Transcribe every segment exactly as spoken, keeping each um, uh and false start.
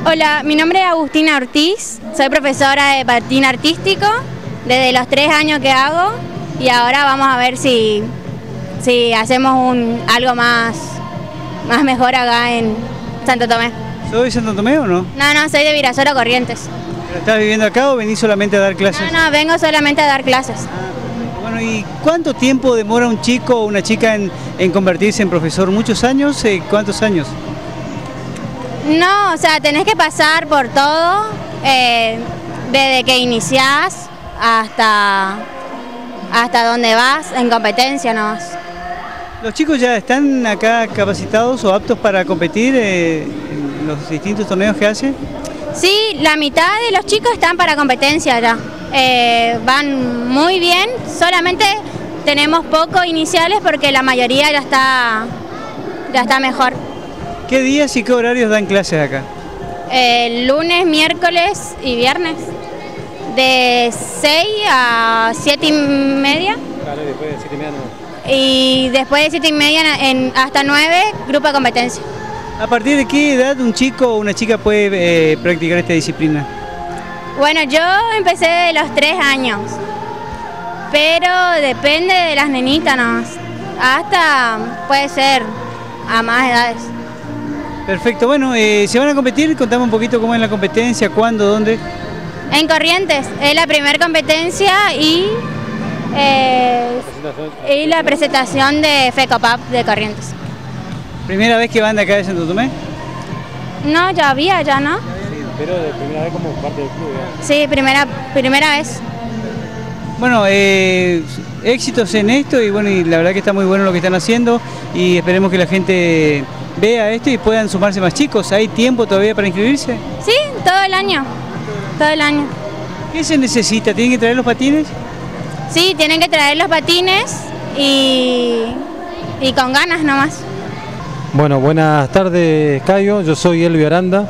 Hola, mi nombre es Agustina Ortiz, soy profesora de patín artístico desde los tres años que hago y ahora vamos a ver si, si hacemos un, algo más, más mejor acá en Santo Tomé. ¿Soy de Santo Tomé o no? No, no, soy de Virasoro, Corrientes. ¿Pero estás viviendo acá o venís solamente a dar clases? No, no, vengo solamente a dar clases. Ah, bueno, ¿y cuánto tiempo demora un chico o una chica en, en convertirse en profesor? ¿Muchos años? Eh, ¿Cuántos años? No, o sea, tenés que pasar por todo, eh, desde que iniciás hasta, hasta donde vas, en competencia nomás. ¿Los chicos ya están acá capacitados o aptos para competir eh, en los distintos torneos que hacen? Sí, la mitad de los chicos están para competencia ya, eh, van muy bien, solamente tenemos pocos iniciales porque la mayoría ya está, ya está mejor. ¿Qué días y qué horarios dan clases acá? Eh, lunes, miércoles y viernes, de seis a siete y media. Claro, y después de siete y media no. Y después de siete y media en, hasta nueve, grupo de competencia. ¿A partir de qué edad un chico o una chica puede eh, practicar esta disciplina? Bueno, yo empecé de los tres años, pero depende de las nenitas nomás. Hasta puede ser a más edades. Perfecto, bueno, eh, ¿se van a competir? Contame un poquito cómo es la competencia, cuándo, dónde. En Corrientes, es la primera competencia y, eh, y la presentación de FECOPAP de Corrientes. ¿Primera vez que van de acá de Santo Tomé? No, ya había, ya no. Pero de primera vez como parte del club, ¿ya? Sí, primera, primera vez. Bueno, eh, éxitos en esto y bueno, y la verdad que está muy bueno lo que están haciendo y esperemos que la gente vea esto y puedan sumarse más chicos. ¿Hay tiempo todavía para inscribirse? Sí, todo el año, todo el año. ¿Qué se necesita? ¿Tienen que traer los patines? Sí, tienen que traer los patines y, y con ganas nomás. Bueno, buenas tardes, Cayo. Yo soy Elvio Aranda,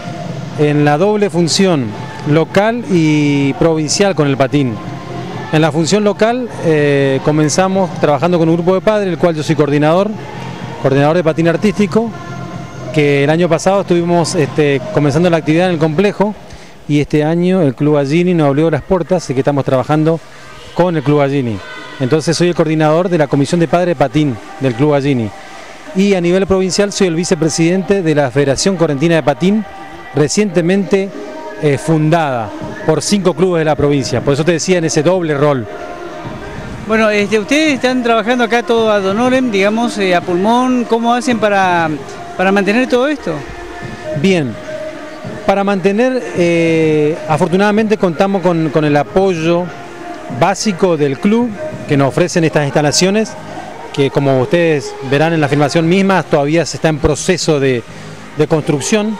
en la doble función local y provincial con el patín. En la función local eh, comenzamos trabajando con un grupo de padres, el cual yo soy coordinador, coordinador de patín artístico, que el año pasado estuvimos este, comenzando la actividad en el complejo y este año el Club Gallini nos abrió las puertas y que estamos trabajando con el Club Gallini. Entonces soy el coordinador de la Comisión de Padres de Patín del Club Gallini. Y a nivel provincial soy el vicepresidente de la Federación Correntina de Patín, recientemente eh, fundada por cinco clubes de la provincia. Por eso te decía en ese doble rol. Bueno, este, ustedes están trabajando acá todo ad honorem, digamos, eh, a pulmón. ¿Cómo hacen para, para mantener todo esto? Bien, para mantener, eh, afortunadamente contamos con, con el apoyo básico del club que nos ofrecen estas instalaciones, que como ustedes verán en la filmación misma, todavía se está en proceso de, de construcción.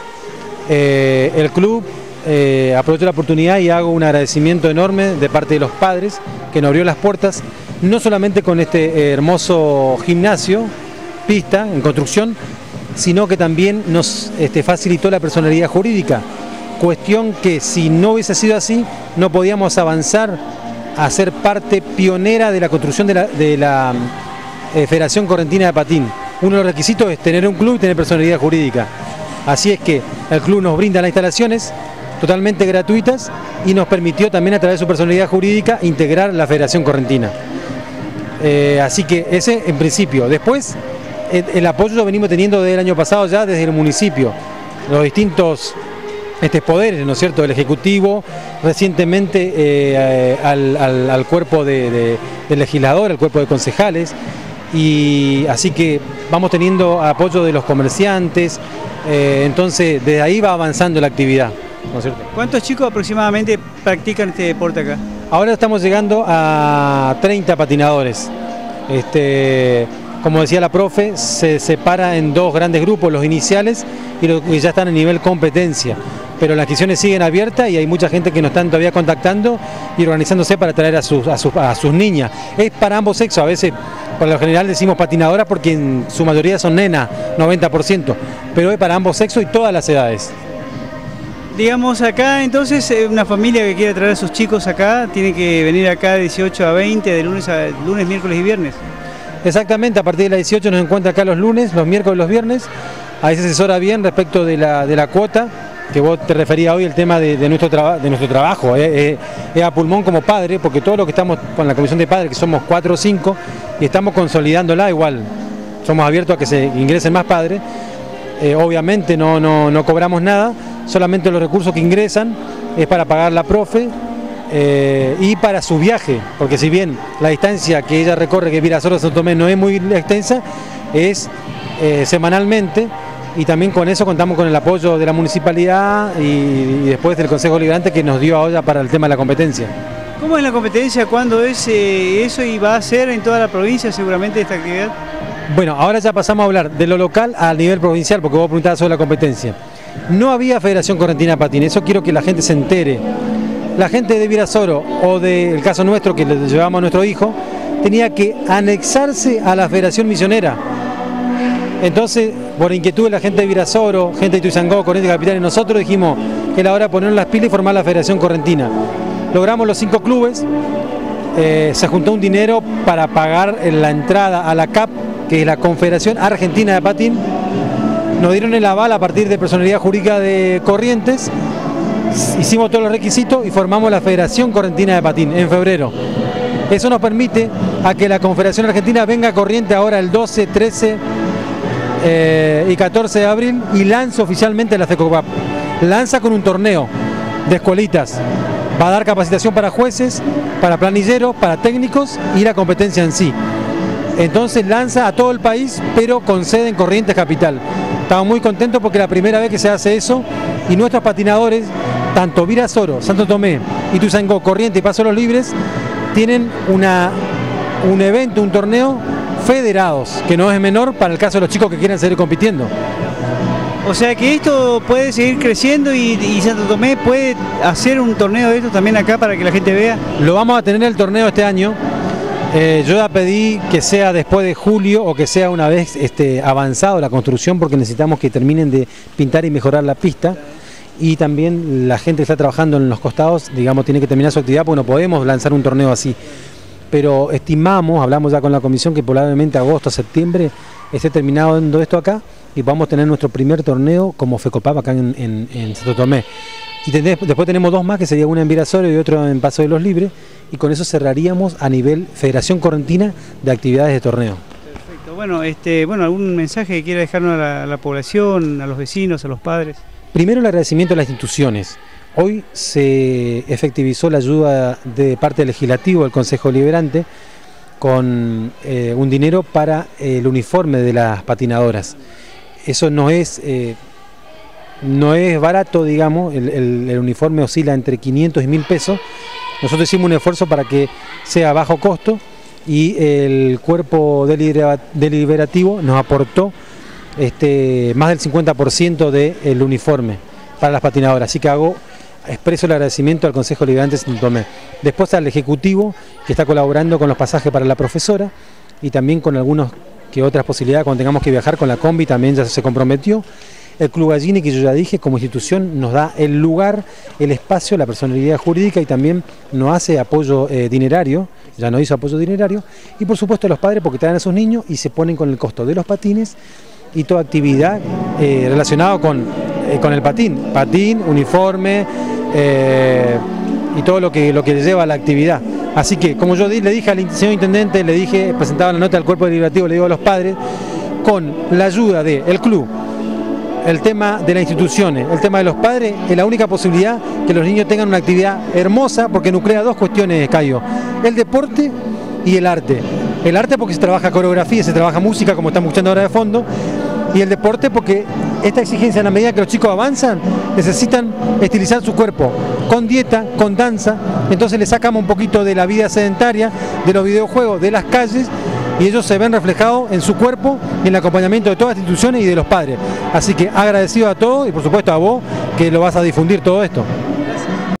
Eh, el club, eh, aprovecho la oportunidad y hago un agradecimiento enorme de parte de los padres que nos abrió las puertas, no solamente con este eh, hermoso gimnasio, pista en construcción, sino que también nos este, facilitó la personalidad jurídica, cuestión que si no hubiese sido así, no podíamos avanzar a ser parte pionera de la construcción de la, de la eh, Federación Correntina de Patín. Uno de los requisitos es tener un club y tener personalidad jurídica. Así es que el club nos brinda las instalaciones totalmente gratuitas y nos permitió también a través de su personalidad jurídica integrar la Federación Correntina. Eh, así que ese en principio. Después el, el apoyo lo venimos teniendo desde el año pasado ya desde el municipio, los distintos este, poderes, ¿no es cierto?, del Ejecutivo, recientemente eh, al, al, al cuerpo de, de, de legislador, al cuerpo de concejales, y así que vamos teniendo apoyo de los comerciantes, eh, entonces desde ahí va avanzando la actividad, ¿no es cierto? ¿Cuántos chicos aproximadamente practican este deporte acá? Ahora estamos llegando a treinta patinadores. Este, como decía la profe, se separa en dos grandes grupos, los iniciales y los que ya están a nivel competencia. Pero las inscripciones siguen abiertas y hay mucha gente que nos están todavía contactando y organizándose para traer a sus, a sus, a sus niñas. Es para ambos sexos, a veces por lo general decimos patinadoras porque en su mayoría son nenas, noventa por ciento, pero es para ambos sexos y todas las edades. Digamos acá entonces una familia que quiere traer a sus chicos acá tiene que venir acá de dieciocho a veinte, de lunes a lunes, miércoles y viernes. Exactamente, a partir de las dieciocho nos encuentra acá los lunes, los miércoles y los viernes. Ahí se asesora bien respecto de la, de la cuota que vos te referías hoy, el tema de, de, nuestro, traba, de nuestro trabajo, eh, eh, es a pulmón como padre, porque todo lo que estamos con la comisión de padres, que somos cuatro o cinco, y estamos consolidándola igual, somos abiertos a que se ingresen más padres, eh, obviamente no, no, no cobramos nada, solamente los recursos que ingresan es para pagar la profe eh, y para su viaje, porque si bien la distancia que ella recorre, que es Virasoro a Santo Tomé, no es muy extensa, es eh, semanalmente. Y también con eso contamos con el apoyo de la municipalidad y, y después del Consejo Liberante que nos dio ahora para el tema de la competencia. ¿Cómo es la competencia? ¿Cuándo es eh, eso y va a ser en toda la provincia seguramente esta actividad? Bueno, ahora ya pasamos a hablar de lo local al nivel provincial, porque vos preguntabas sobre la competencia. No había Federación Correntina de Patín, eso quiero que la gente se entere. La gente de Virasoro o del caso nuestro, que le llevamos a nuestro hijo, tenía que anexarse a la Federación Misionera. Entonces, por inquietud de la gente de Virasoro, gente de Ituzaingó, Corrientes Capital, y nosotros dijimos que era hora de ponernos las pilas y formar la Federación Correntina. Logramos los cinco clubes, eh, se juntó un dinero para pagar la entrada a la C A P, que es la Confederación Argentina de Patín. Nos dieron el aval a partir de personalidad jurídica de Corrientes, hicimos todos los requisitos y formamos la Federación Correntina de Patín en febrero. Eso nos permite a que la Confederación Argentina venga a Corrientes ahora el doce, trece eh, y catorce de abril y lanza oficialmente la FECOPAP. Lanza con un torneo de escuelitas. Va a dar capacitación para jueces, para planilleros, para técnicos y la competencia en sí. Entonces lanza a todo el país, pero con sede en Corrientes Capital. Estamos muy contentos porque es la primera vez que se hace eso y nuestros patinadores, tanto Virasoro, Santo Tomé, Ituzaingó, Corrientes y Paso Los Libres, tienen una, un evento, un torneo federados, que no es menor para el caso de los chicos que quieran seguir compitiendo. O sea que esto puede seguir creciendo y, y Santo Tomé puede hacer un torneo de esto también acá para que la gente vea. Lo vamos a tener el torneo este año. Eh, yo ya pedí que sea después de julio o que sea una vez este, avanzado la construcción, porque necesitamos que terminen de pintar y mejorar la pista. Y también la gente que está trabajando en los costados, digamos, tiene que terminar su actividad porque no podemos lanzar un torneo así. Pero estimamos, hablamos ya con la comisión, que probablemente agosto, septiembre esté terminando esto acá y vamos a tener nuestro primer torneo como FECOPAP acá en, en, en Santo Tomé. Y tenés, después tenemos dos más, que sería una en Virasoro y otro en Paso de los Libres, y con eso cerraríamos a nivel Federación Correntina de actividades de torneo. Perfecto. Bueno, este, bueno, ¿algún mensaje que quiera dejarnos a la, a la población, a los vecinos, a los padres? Primero, el agradecimiento a las instituciones. Hoy se efectivizó la ayuda de parte del Legislativo, del Consejo Liberante, con eh, un dinero para eh, el uniforme de las patinadoras. Eso no es, eh, no es barato, digamos, el, el, el uniforme oscila entre quinientos y mil pesos. Nosotros hicimos un esfuerzo para que sea a bajo costo y el cuerpo deliberativo nos aportó este, más del cincuenta por ciento del uniforme para las patinadoras. Así que hago expreso el agradecimiento al Consejo Liberante de Santo Tomé. Después al Ejecutivo, que está colaborando con los pasajes para la profesora y también con algunas que otras posibilidades cuando tengamos que viajar con la combi, también ya se comprometió. El Club Gallini, que yo ya dije, como institución nos da el lugar, el espacio, la personalidad jurídica y también nos hace apoyo eh, dinerario, ya nos hizo apoyo dinerario, y por supuesto los padres porque traen a sus niños y se ponen con el costo de los patines y toda actividad eh, relacionada con, eh, con el patín, patín, uniforme eh, y todo lo que, lo que lleva a la actividad. Así que, como yo le dije al señor intendente, le dije, presentaba la nota al cuerpo deliberativo, le digo a los padres, con la ayuda del club, el tema de las instituciones, el tema de los padres, es la única posibilidad que los niños tengan una actividad hermosa, porque nuclea dos cuestiones, Cayo: el deporte y el arte. El arte porque se trabaja coreografía, se trabaja música, como estamos escuchando ahora de fondo, y el deporte porque esta exigencia, en la medida que los chicos avanzan, necesitan estilizar su cuerpo, con dieta, con danza. Entonces les sacamos un poquito de la vida sedentaria, de los videojuegos, de las calles, y ellos se ven reflejados en su cuerpo y en el acompañamiento de todas las instituciones y de los padres. Así que agradecido a todos y por supuesto a vos, que lo vas a difundir todo esto.